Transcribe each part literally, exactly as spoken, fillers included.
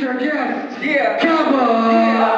our guest, Yeah. Kaba.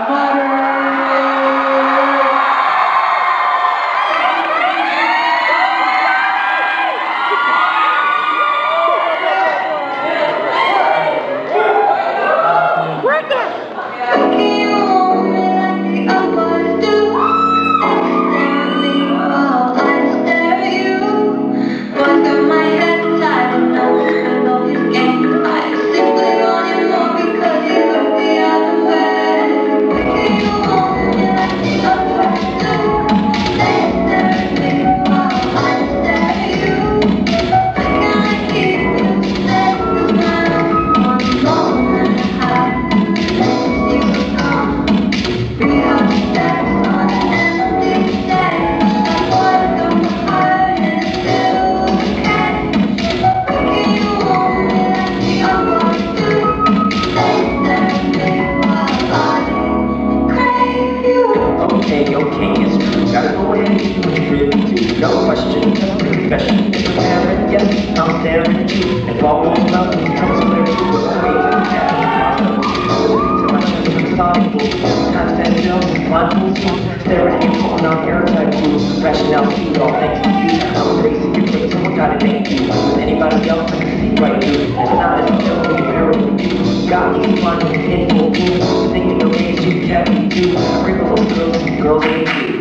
Okay, okay, it's true. Gotta go ahead and do what you really do. No question, just a confession. If I'm staring, yes, I'm staring at you. And falling in love comes clear to you. But wait, let me catch myself. To my chest, I'm soluble. Constant bills, mindful, staring at you, pulling out airtight rules. Rationality, all thanks to you. I'm crazy, you're crazy, someone gotta thank you. Anybody else, I can see right through. It's not as simple, you're very you. Got me flying in full blue. Thinking the ways you kept me do. Wrinkle those girls, girls ain't you.